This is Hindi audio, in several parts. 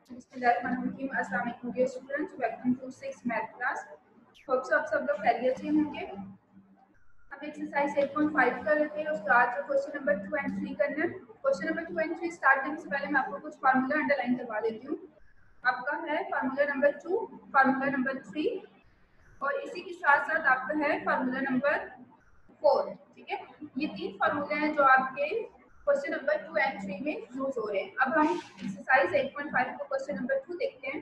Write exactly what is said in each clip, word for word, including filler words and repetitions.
अस्सलाम वालेकुम dear students, welcome to six math class. Hope so आप सब लोग खैरियत से होंगे। हम एक्सरसाइज एट पॉइंट फाइव कर रहे थे, उसका आज question number two and three करना है। Question number two and three start करने से पहले मैं आपको कुछ फार्मूला अंडरलाइन करवा देती हूँ। आपका है formula number two, formula number three और इसी के साथ साथ आपका है फार्मूला नंबर फोर। ठीक है, ये तीन फार्मूले हैं जो आपके question number two and three में यूज हो रहे हैं। अब हम एक्सरसाइज एट पॉइंट फाइव को क्वेश्चन नंबर टू देखते हैं।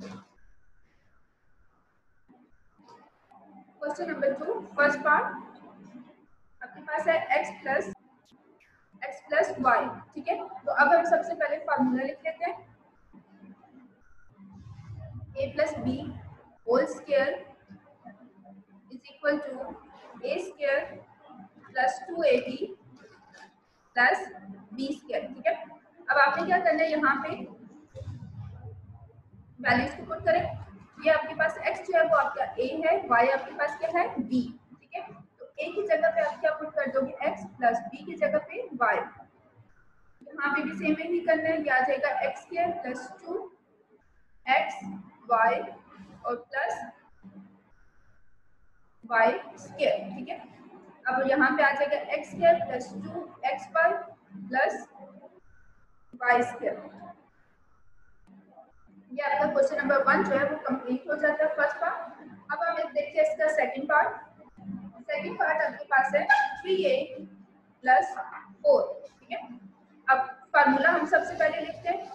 Question number two, first part आपके पास है x plus x plus y. ठीक है, तो अब हम सबसे पहले फार्मूला लिख लेते हैं। a plus b whole square is equal to a square plus two a b plus b square. ठीक है, अब आपने क्या करना है, यहाँ पे वैल्यूज को पुट करें। ये आपके पास x जो है वो आपका a है, y आपके पास क्या है b। ठीक है, तो a की जगह पे आप क्या पुट कर दोगे, x प्लस b की जगह पे y। यहाँ पे भी सेम ही करना है, क्या आ जाएगा x square plus two x y और प्लस वाई स्क्वायर। ठीक है, अब यहाँ पे आ जाएगा x square plus two x y plus y square. ये आपका क्वेश्चन नंबर वन जो है वो कंप्लीट हो जाता है, फर्स्ट पार्ट। अब हम देखते हैं इसका सेकंड पार्ट। सेकंड पार्ट आपके पास है थ्री ए प्लस फोर। ठीक है, अब फार्मूला हम सबसे पहले लिखते हैं।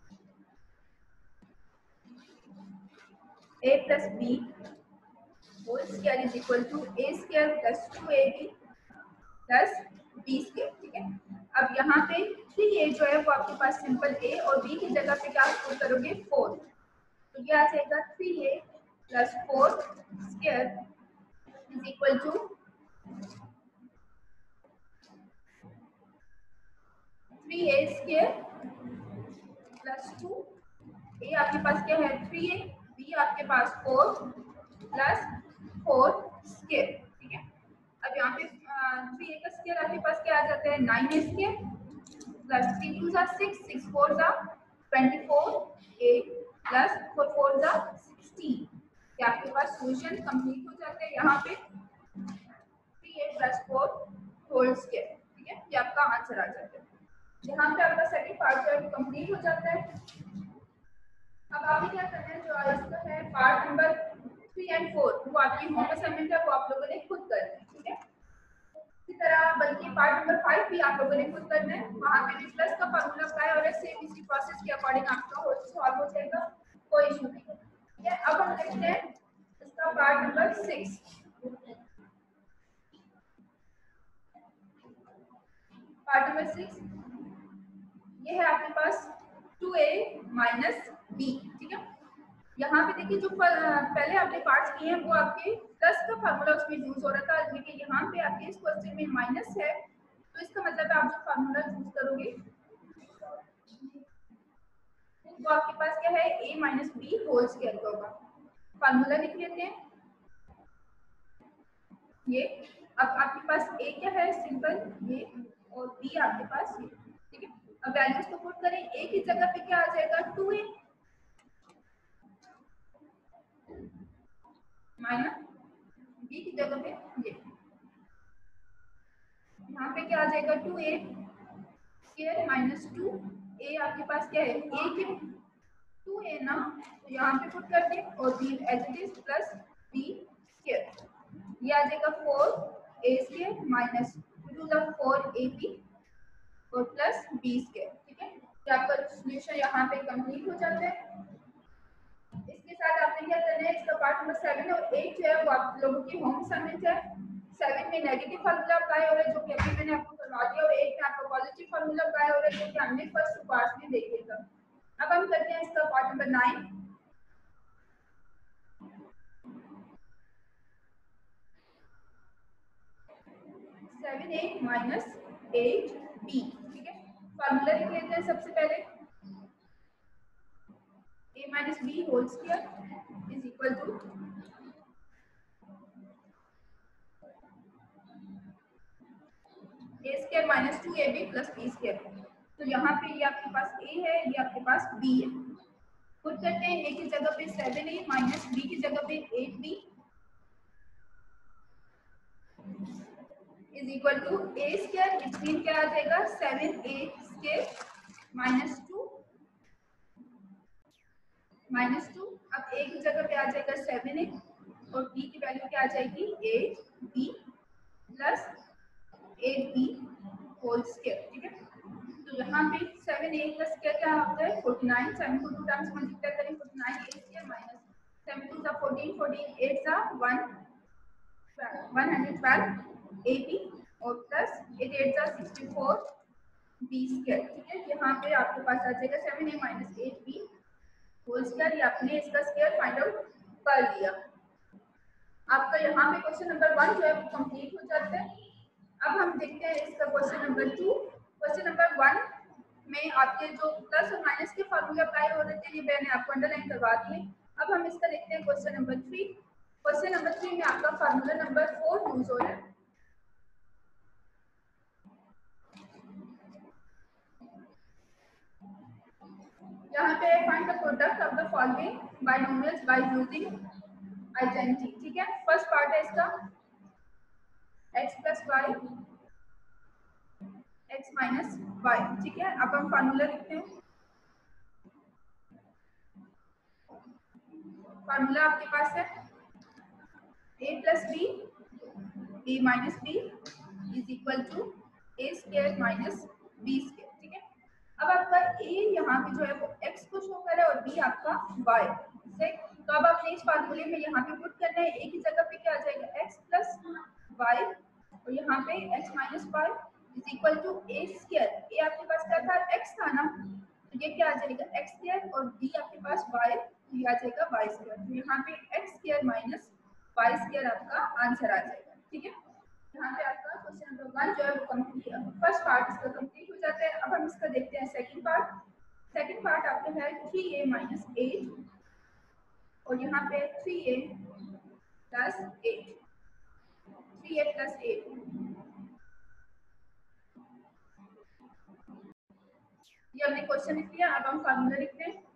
a plus b whole square is equal to a square plus two a b plus b square. ठीक है, अब यहाँ पे थ्री ए जो है वो आपके पास सिंपल a और b की जगह पे क्या पुट करोगे, फोर। तो ये आ जाएगा three a plus four square is equal to three a square plus two a आपके पास क्या है थ्री ए, बी आपके पास फोर प्लस फोर स्क्वायर। ठीक है, अब यहाँ पे थ्री ए का स्क्वायर आपके पास क्या आ जाता है, nine a square plus three two जा सिक्स, सिक्स फोर जा twenty four a plus four four जा सिक्सटीन। ये आपके पास सोल्यूशन कंप्लीट हो जाता है। यहाँ पे three a plus four whole square. ठीक है, ये आपका आंसर आ जाता है। यहाँ पे आपका सेकंड पार्ट जो है कंप्लीट हो जाता है। अब आपने क्या करना है, जो इसका है part number three and four, वो आपकी होम असाइनमेंट है, वो आप लोगों ने खुद करना है। ठीक है, इसी तरह बल्कि पार्ट नंबर फाइव भी आप लोगों ने खुद करना है। वहाँ पे भी प्लस का फार्मूला अप्लाई और सेम इसी प्रोसेस के अकॉर्डिंग आपका हो सॉल्व हो जाएगा, कोई इशू नहीं। ठीक है, अब हम देखते हैं इसका part number six. Part number six ये है आपके पास टू ए माइनस बी। ठीक है, यहाँ पे देखिए जो पहले आपने पार्ट्स किए हैं वो आपके प्लस का फार्मूला उसमें यूज हो रहा था, लेकिन यहाँ पे आपके इस क्वेश्चन में माइनस है, तो इसका मतलब है आप जो फार्मूला यूज करोगे वो आपके पास क्या है, a minus b whole square का होगा। फार्मूला लिख लेते हैं ये। अब आपके पास a क्या है, सिंपल ये, और b आपके पास ये। ठीक है, अब वैल्यूज को पुट करें, a की जगह पे क्या आ जाएगा, टू ए माइनस b की जगह पे ये, यहाँ पे क्या आ जाएगा, two a square minus two a आपके पास क्या है, a क्यों टू ए ना, तो यहाँ पे पुट कर दे और b as it is plus b square. ये आ जाएगा four a square minus two the four a b और प्लस बी स्क्वायर। ठीक है, ये आपका सॉल्यूशन यहाँ पे कंप्लीट हो जाता है। इसके साथ आपने क्या करना है, इसका पार्ट नंबर सेवन और एट जो है वो आप लोगों की होम असाइनमेंट है। सेवन में नेगेटिव फार्मूला अप्लाई हो रहा है जो कि अभी मैंने आपको करवा दिया, और एट में आपका पॉजिटिव फार्मूला अप्लाई हो रहा है जो कि हमने फर्स्ट पार्ट में देखिएगा। अब हम करते हैं इसका part number nine. Seven a minus eight b. ठीक है, फार्मूला लिख लेते हैं सबसे पहले, a minus b whole square is equal to a square minus two a b plus b square. तो यहाँ पे ये आपके पास a है, ये आपके पास b है। पुट करते हैं ए की जगह पे सेवन ए माइनस बी की जगह पे eight b is equal to a square, it mean क्या आ जाएगा seven a square minus two minus two. अब ए की जगह पे आ जाएगा सेवन ए और बी की वैल्यू क्या आ जाएगी eight b plus eight b whole square. ठीक है, तो यहाँ पे सेवन ए का स्क्वायर क्या होता है फोर्टी नाइन, सेवन को टू टाइम्स मल्टीप्लाई करें forty nine a square minus seven two सा फोर्टीन, फोर्टीन एट सा one one hundred twelve a b और प्लस एट एट सा सिक्सटी फोर बी स्क्वायर। ठीक है, यहाँ पे आपके पास आ जाएगा seven a minus eight b whole square. ये आपने इसका स्क्वायर फाइंड आउट कर लिया। आपका यहाँ पे क्वेश्चन नंबर वन जो है वो कंप्लीट हो जाता है। अब हम देखते हैं इसका question number two. Question number one में आपके जो प्लस और माइनस के फार्मूले अप्लाई हो रहे थे ये मैंने आपको अंडरलाइन करवा दिए। अब हम इसका देखते हैं question number three. Question number three में आपका फार्मूला नंबर फोर यूज हो रहा है। यहाँ पे find the product of the following binomials by using identity. ठीक है, फर्स्ट पार्ट है इसका x plus y x minus y. ठीक है, अब हम फार्मूला लिखते हैं। फार्मूला आपके पास है a plus b a minus b is equal to a square minus b square. ठीक है, अब आपका a यहाँ पे जो है वो x को शो कर रहा है और b आपका y से। तो अब आपने इस फार्मूले में यहाँ पे पुट करना है a की जगह पे क्या आ जाएगा x प्लस y और यहाँ पे x minus y is equal to a square. a आपके पास क्या था x था ना, तो ये क्या आ जाएगा x स्क्वायर और b आपके पास y, तो ये आ जाएगा y स्क्वायर। तो यहाँ पे x square minus y square आपका आंसर आ जाएगा। ठीक है, यहाँ पे आपका क्वेश्चन नंबर वन जो है वो कंप्लीट, फर्स्ट पार्ट इसका कंप्लीट हो जाता है। अब हम इसका देखते हैं सेकंड पार्ट। सेकंड पार्ट आपका है थ्री ए माइनस एट और यहाँ पे three a plus eight, three a plus eight. ये हमने क्वेश्चन लिख लिया। अब हम फार्मूला लिखते हैं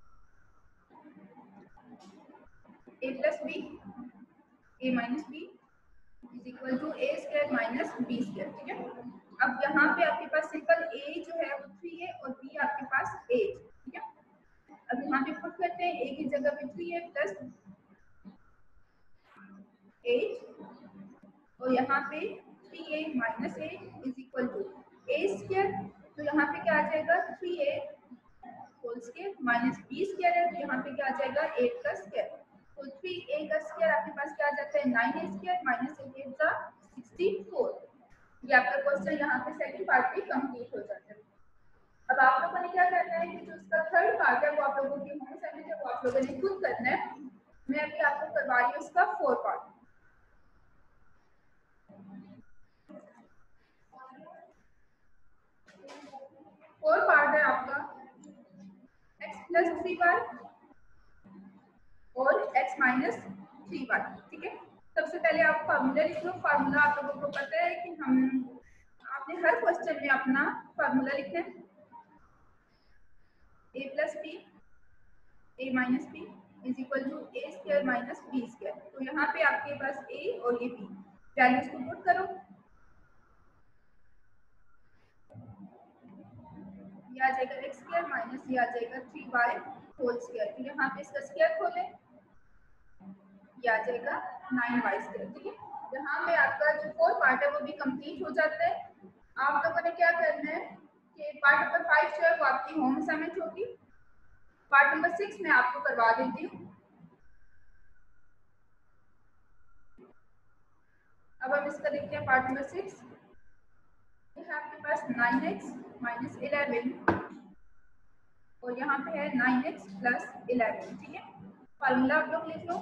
a plus b a minus b is equal to a square minus b square. ठीक है, अब यहाँ पे आपके पास सिंपल a जो है वो थ्री है और b आपके पास एट। ठीक है, अब यहाँ पे पुट करते हैं a की जगह पे थ्री है प्लस एट और यहाँ पे three a minus eight is equal to a square. तो यहाँ पे क्या आ जाएगा three a whole square minus b square है, तो यहाँ पे क्या आ जाएगा एट का स्क्वायर। तो थ्री ए का स्क्वायर आपके पास क्या आ जाता है nine a square minus eight का सिक्सटी फोर। ये आपका क्वेश्चन यहाँ पे सेकंड पार्ट भी कंप्लीट हो जाता है। अब आप लोगों ने क्या करना है कि जो उसका थर्ड पार्ट है वो आप लोगों की होम असाइनमेंट है वो आप लोगों ने खुद करना है। मैं अभी आपको करवा रही हूँ उसका फोर पार्ट। फोर पार्ट है आपका x प्लस थ्री वाई और x माइनस थ्री वाई। ठीक है, सबसे पहले आप फार्मूला लिख लो। फार्मूला आप लोगों को पता है कि हम आपने हर क्वेश्चन में अपना फार्मूला लिखना है a plus b a minus b is equal to a square minus b square. तो यहाँ पे आपके पास a और ये b वैल्यूज को पुट करो, ये आ जाएगा एक्स स्क्वायर माइनस ये आ जाएगा थ्री वाई होल स्क्वायर। तो यहाँ पे इसका स्क्वायर खोले ये आ जाएगा नाइन वाई स्क्वायर। ठीक है, यहाँ पे आपका जो फोर पार्ट है वो भी कंप्लीट हो जाता है। आप लोगों ने क्या करना है कि पार्ट नंबर फाइव जो है वो आपकी होम असाइनमेंट होगी। पार्ट नंबर सिक्स में आपको करवा देती हूँ। अब हम इसका देखते हैं पार्ट नंबर सिक्स। यहाँ आपके पास नाइन एक्स माइनस इलेवन और यहाँ पे है नाइन एक्स प्लस इलेवन। ठीक है, फार्मूला आप लोग लिख लो,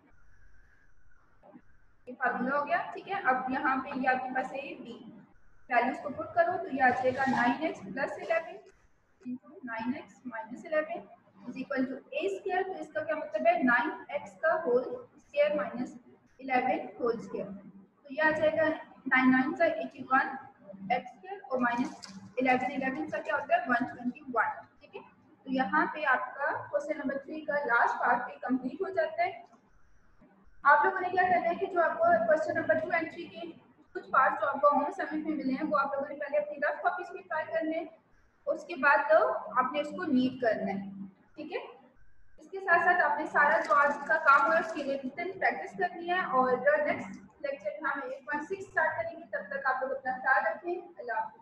ये फार्मूला हो गया। ठीक है, अब यहाँ पे ये आपके पास है बी वैल्यूज को पुट करो तो ये आ जाएगा nine x plus eleven into nine x minus eleven is equal to a square. तो इसका क्या मतलब है नाइन एक्स का whole square minus eleven whole square. तो ये आ जाएगा नाइन नाइन का एटी वन एक्स स्क्वायर और माइनस इलेवन इलेवन का क्या होता है वन ट्वेंटी वन। ठीक है, तो तो यहाँ पे आपका क्वेश्चन नंबर थ्री का लास्ट पार्ट पे कंप्लीट हो जाता है। आप लोगों ने क्या करना है कि जो आपको question number two and three के कुछ पार्ट जो आपको होम असाइनमेंट में मिले हैं वो आप लोगों ने पहले अपनी रफ कॉपीज में ट्राई करने हैं, उसके बाद तो आपने उसको रीड करना है, ठीक है। इसके साथ साथ आपने सारा जो आज का काम हुआ है उसकी रिविजन प्रैक्टिस करनी है और नेक्स्ट लेक्चर में हम एट पॉइंट सिक्स स्टार्ट करेंगे। तब तक आप लोग अपना ख्याल रखें। अल्लाह हाफ़िज़।